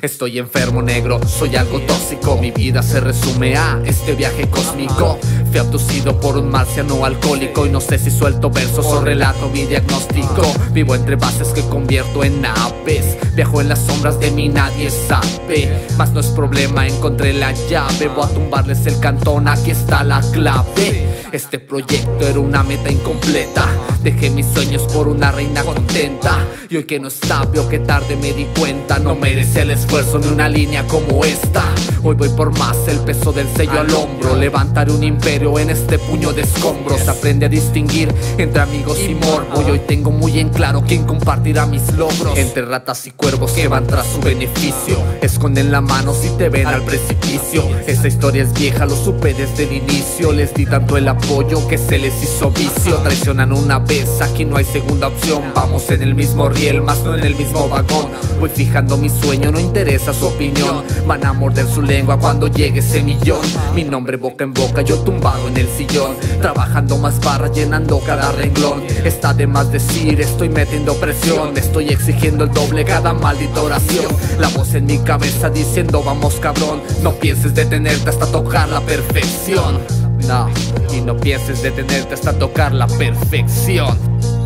Estoy enfermo, negro, soy algo tóxico. Mi vida se resume a este viaje cósmico. Fui abducido por un marciano alcohólico y no sé si suelto versos o relato mi diagnóstico. Vivo entre bases que convierto en naves. Viajo en las sombras de mí, nadie sabe. Mas no es problema, encontré la llave. Voy a tumbarles el cantón, aquí está la clave. Este proyecto era una meta incompleta. Dejé mis sueños por una reina contenta. Y hoy que no está, veo que tarde me di cuenta. No merece el esfuerzo ni una línea como esta. Hoy voy por más, el peso del sello al hombro. Levantaré un imperio en este puño de escombros. Aprende a distinguir entre amigos y morbo. Y hoy tengo muy en claro quién compartirá mis logros. Entre ratas y cuervos que van tras su beneficio. Esconden la mano si te ven al precipicio. Esta historia es vieja, lo supe desde el inicio. Les di tanto el apoyo que se les hizo vicio. Traicionan una vez, aquí no hay segunda opción. Vamos en el mismo riel, más no en el mismo vagón. Voy fijando mi sueño, no interesa su opinión. Van a morder su lengua cuando llegue ese millón. Mi nombre boca en boca, yo tumbado en el sillón. Trabajando más barras, llenando cada renglón. Está de más decir, estoy metiendo presión. Estoy exigiendo el doble cada maldita oración. La voz en mi cabeza diciendo vamos cabrón. No pienses detenerte hasta tocar la perfección. No, y no pienses detenerte hasta tocar la perfección.